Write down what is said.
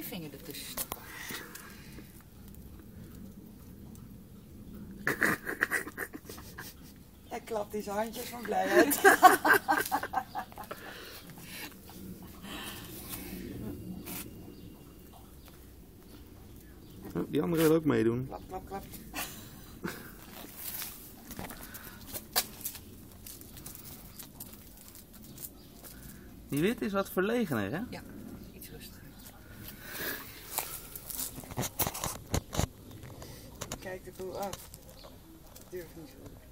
je vinger ertussen stoppen. Hij klapt in zijn handjes van blijheid. Oh, die andere wil ook meedoen. Klap, klap, klap. Die wit is wat verlegener, hè? Ja, iets rustiger. Kijk er toe af. Dat durf niet zo.